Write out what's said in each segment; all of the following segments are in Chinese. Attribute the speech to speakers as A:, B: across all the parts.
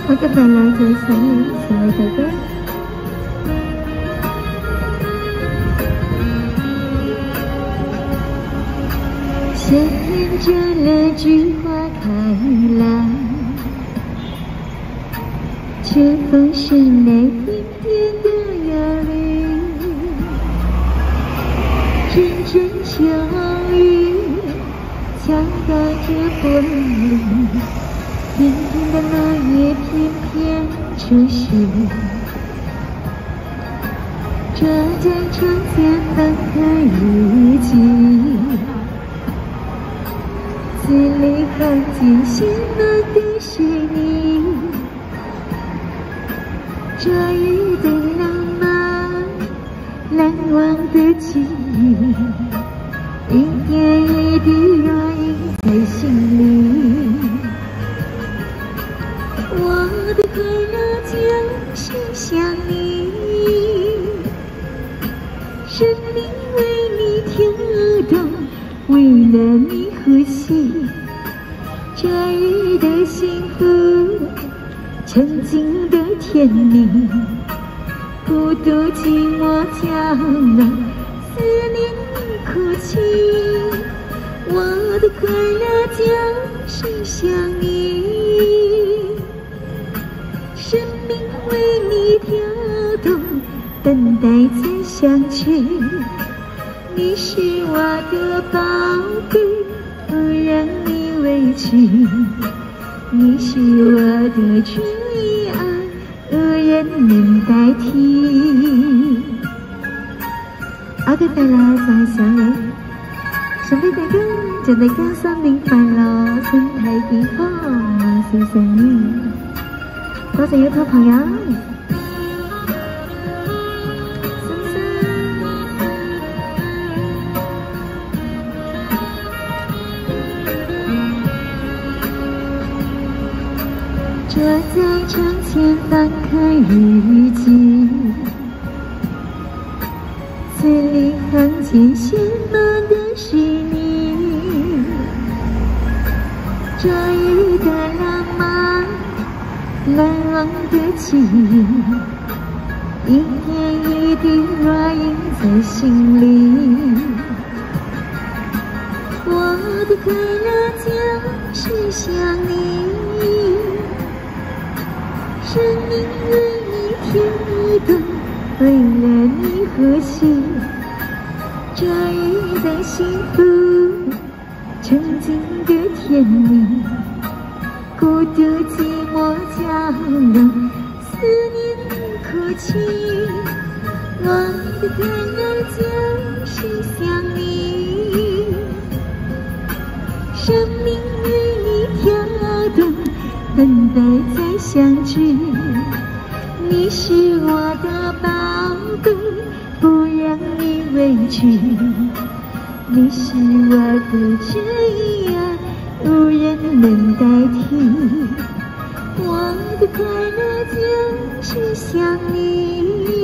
A: 好嘅快樂在手，成為大家。想念着那句花開了，卻放聲來點點的壓力，陣陣秋雨敲打着玻璃，片片的落葉片片出現，這在窗前翻開日記，字裡行間寫滿的是你，這一對浪漫難忘的記憶，一點一滴烙印在心裡。我的快樂就是想你，生命為你跳動，為了你呼吸，這一對幸福，曾經的甜蜜，孤獨寂寞角落，思念哭泣。我的快樂就是想你，生命為你跳動，等待再相聚。你是我的寶貝，不讓你委屈。你是我的最愛，無人能代替。好嘅快樂在手裏，送俾大家，祝大家新年快樂，身體健康，萬事勝意。多謝一班朋友。坐在窗前翻開日記，字裡行間寫滿的是你，這一段浪漫難忘的記憶，一點一滴烙印在心裡。我的快樂就是想你，生命為你跳動，為了你呼吸，這一段幸福，曾經的甜蜜，孤獨寂寞角落，思念哭泣。我的快樂就是想你，生命為你跳動，等待再相聚。你是我的寶貝，不讓你委屈。你是我的最愛，無人能代替。我的快樂就是想你，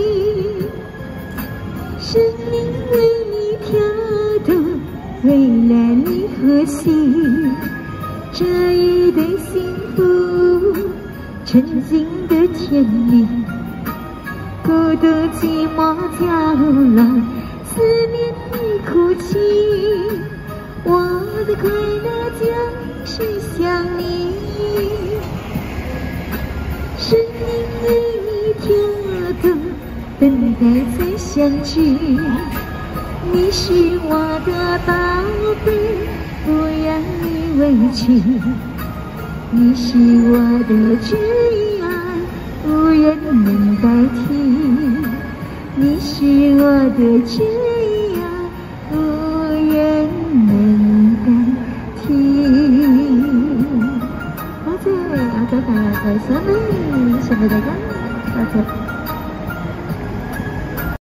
A: 生命為你跳動，為了你呼吸，這一對幸福，曾經的甜蜜，孤獨寂寞角落，思念你哭泣。我的快樂就是想你，生命為你跳動，等待再相聚。你是我的寶貝，不讓你委屈。你是我的最愛，無人能代替。你是我的最愛，無人能代替。多謝，我走大家在手裏，謝謝大家，多謝。